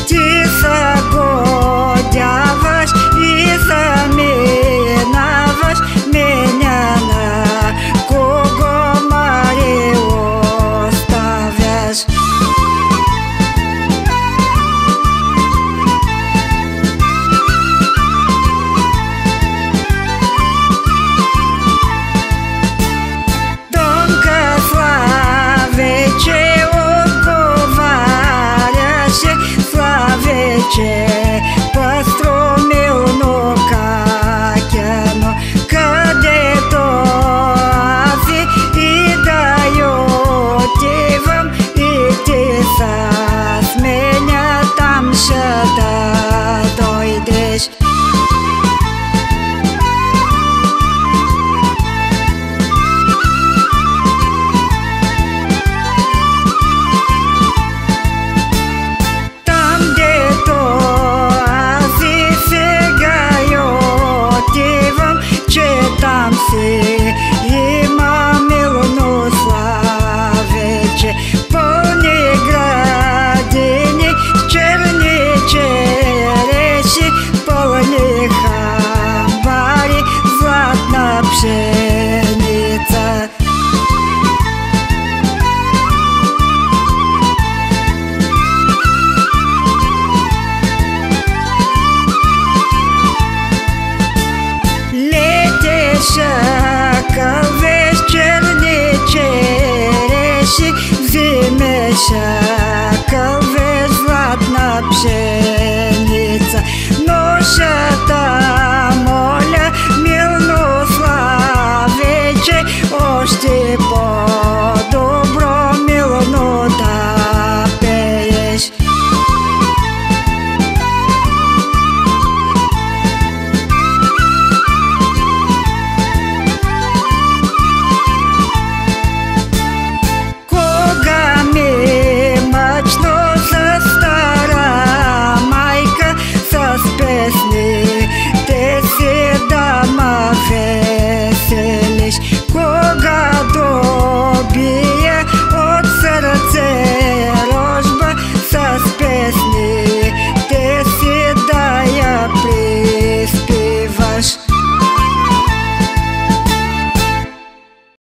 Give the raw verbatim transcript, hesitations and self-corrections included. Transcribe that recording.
Ти загодяваш и заминаваш меня на кого мари оставяш. Тонка Славече отговаряше, Славече постромил, но как оно, където аз и даю отивам и ти с меня там ще да дойдеш. Там си има милно Славече, пълни градини с черни череши, пълни хамбари, златна пшеница. Шакал весь черни череши взимеша.